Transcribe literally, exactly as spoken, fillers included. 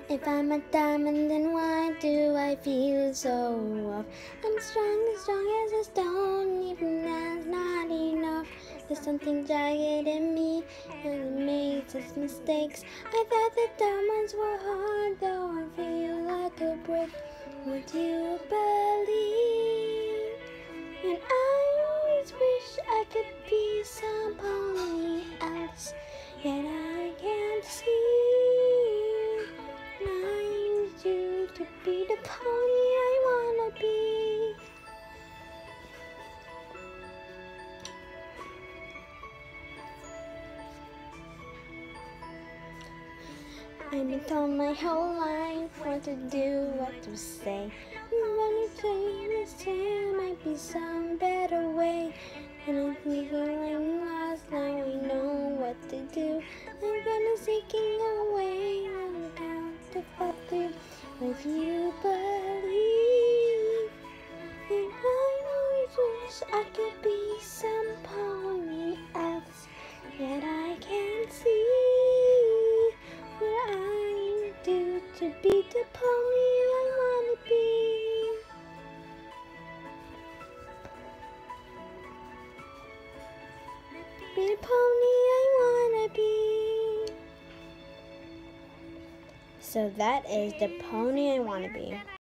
If I'm a diamond, then why do I feel so off? I'm strong, as strong as a stone, even that's not enough. There's something jagged in me, and it makes us mistakes. I thought that diamonds were hard, though I feel like a brick. Would you believe? And I always wish I could be somebody else, yet I can't see. To be the pony I wanna be. I've been told my whole life what to do, what to say. When you say this, there might be some better way. And I'm feeling lost, now I know what to do. I'm gonna seeking a way out to fall through. Would you believe? And I always wish I could be some pony else, yet I can't see what I do to be the pony I wanna be. Be the pony I wanna be. So that is the pony I wanna be.